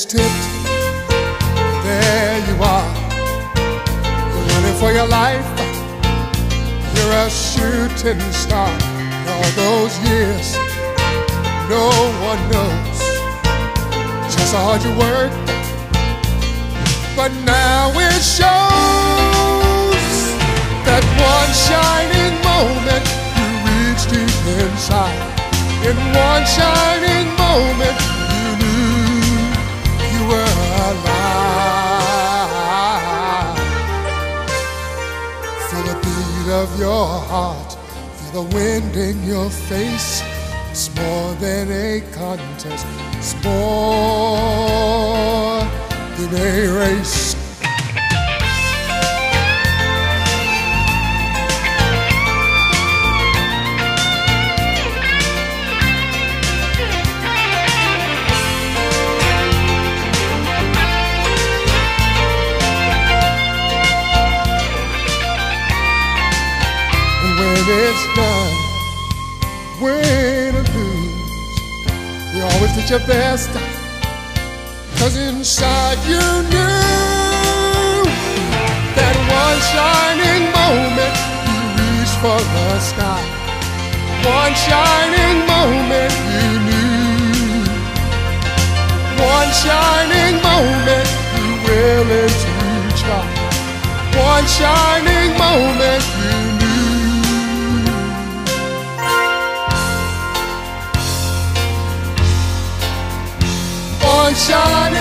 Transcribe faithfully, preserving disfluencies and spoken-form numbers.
tipped, there you are. You're running for your life. You're a shooting star. And all those years, no one knows just how hard you worked. But now it shows that one shining moment you reached deep inside. In one shining moment you knew you were alive. Feel the beat of your heart, feel the wind in your face. It's more than a contest, it's more than a race. It's done, win or lose, you always did your best, 'cause inside you knew that one shining moment you reached for the sky. One shining moment you knew. One shining moment you willing to try. One shining moment you knew. One shining